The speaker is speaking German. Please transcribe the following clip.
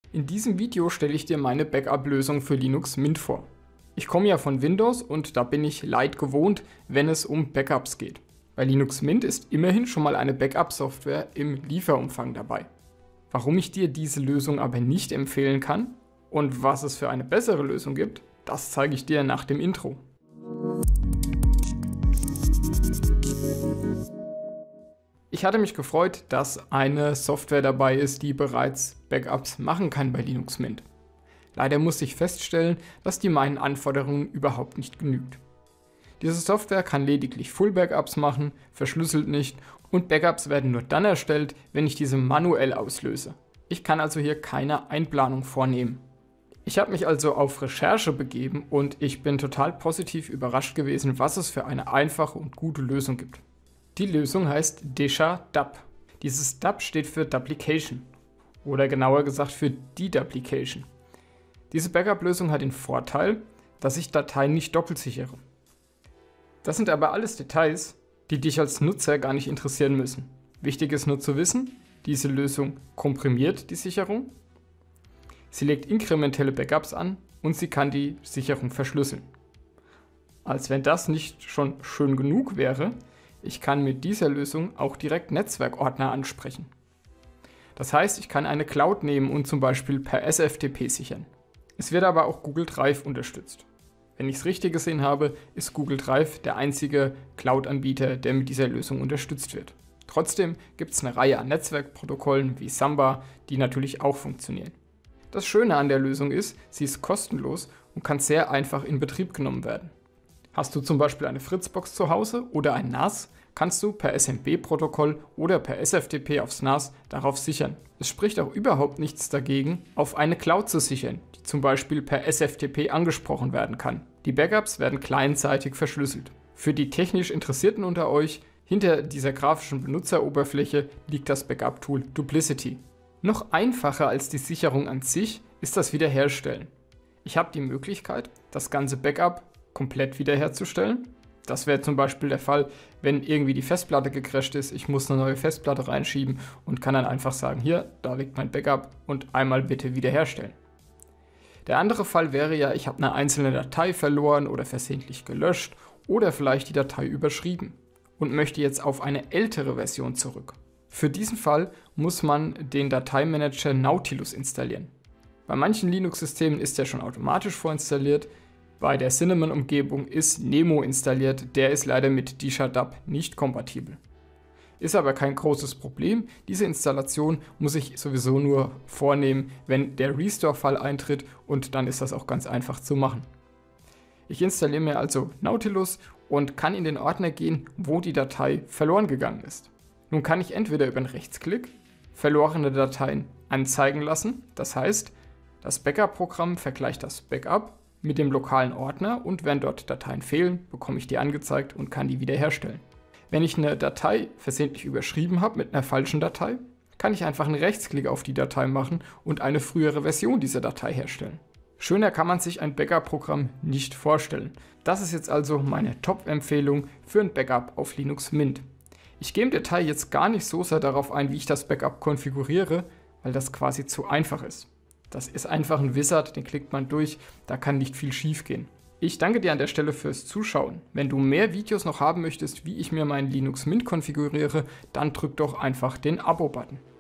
In diesem Video stelle ich dir meine Backup-Lösung für Linux Mint vor. Ich komme ja von Windows und da bin ich leid gewohnt, wenn es um Backups geht. Bei Linux Mint ist immerhin schon mal eine Backup-Software im Lieferumfang dabei. Warum ich dir diese Lösung aber nicht empfehlen kann und was es für eine bessere Lösung gibt, das zeige ich dir nach dem Intro. Ich hatte mich gefreut, dass eine Software dabei ist, die bereits Backups machen kann bei Linux Mint. Leider musste ich feststellen, dass die meinen Anforderungen überhaupt nicht genügt. Diese Software kann lediglich Full-Backups machen, verschlüsselt nicht und Backups werden nur dann erstellt, wenn ich diese manuell auslöse. Ich kann also hier keine Einplanung vornehmen. Ich habe mich also auf Recherche begeben und ich bin total positiv überrascht gewesen, was es für eine einfache und gute Lösung gibt. Die Lösung heißt DeshaDup. Dieses Dup steht für Duplication oder genauer gesagt für Deduplication. Diese Backup-Lösung hat den Vorteil, dass ich Dateien nicht doppelt sichere. Das sind aber alles Details, die dich als Nutzer gar nicht interessieren müssen. Wichtig ist nur zu wissen, diese Lösung komprimiert die Sicherung, sie legt inkrementelle Backups an und sie kann die Sicherung verschlüsseln. Als wenn das nicht schon schön genug wäre, ich kann mit dieser Lösung auch direkt Netzwerkordner ansprechen. Das heißt, ich kann eine Cloud nehmen und zum Beispiel per SFTP sichern. Es wird aber auch Google Drive unterstützt. Wenn ich es richtig gesehen habe, ist Google Drive der einzige Cloud-Anbieter, der mit dieser Lösung unterstützt wird. Trotzdem gibt es eine Reihe an Netzwerkprotokollen wie Samba, die natürlich auch funktionieren. Das Schöne an der Lösung ist, sie ist kostenlos und kann sehr einfach in Betrieb genommen werden. Hast du zum Beispiel eine Fritzbox zu Hause oder ein NAS, kannst du per SMB-Protokoll oder per SFTP aufs NAS darauf sichern. Es spricht auch überhaupt nichts dagegen, auf eine Cloud zu sichern, die zum Beispiel per SFTP angesprochen werden kann. Die Backups werden clientseitig verschlüsselt. Für die technisch Interessierten unter euch, hinter dieser grafischen Benutzeroberfläche liegt das Backup-Tool Duplicity. Noch einfacher als die Sicherung an sich ist das Wiederherstellen. Ich habe die Möglichkeit, das ganze Backup komplett wiederherzustellen. Das wäre zum Beispiel der Fall, wenn irgendwie die Festplatte gecrasht ist, ich muss eine neue Festplatte reinschieben und kann dann einfach sagen, hier, da liegt mein Backup und einmal bitte wiederherstellen. Der andere Fall wäre ja, ich habe eine einzelne Datei verloren oder versehentlich gelöscht oder vielleicht die Datei überschrieben und möchte jetzt auf eine ältere Version zurück. Für diesen Fall muss man den Dateimanager Nautilus installieren. Bei manchen Linux-Systemen ist der schon automatisch vorinstalliert. Bei der Cinnamon-Umgebung ist Nemo installiert, der ist leider mit DeshaDup nicht kompatibel. Ist aber kein großes Problem, diese Installation muss ich sowieso nur vornehmen, wenn der Restore-Fall eintritt und dann ist das auch ganz einfach zu machen. Ich installiere mir also Nautilus und kann in den Ordner gehen, wo die Datei verloren gegangen ist. Nun kann ich entweder über einen Rechtsklick verlorene Dateien anzeigen lassen, das heißt, das Backup-Programm vergleicht das Backup mit dem lokalen Ordner und wenn dort Dateien fehlen, bekomme ich die angezeigt und kann die wiederherstellen. Wenn ich eine Datei versehentlich überschrieben habe mit einer falschen Datei, kann ich einfach einen Rechtsklick auf die Datei machen und eine frühere Version dieser Datei herstellen. Schöner kann man sich ein Backup-Programm nicht vorstellen. Das ist jetzt also meine Top-Empfehlung für ein Backup auf Linux Mint. Ich gehe im Detail jetzt gar nicht so sehr darauf ein, wie ich das Backup konfiguriere, weil das quasi zu einfach ist. Das ist einfach ein Wizard, den klickt man durch, da kann nicht viel schief gehen. Ich danke dir an der Stelle fürs Zuschauen. Wenn du mehr Videos noch haben möchtest, wie ich mir meinen Linux Mint konfiguriere, dann drück doch einfach den Abo-Button.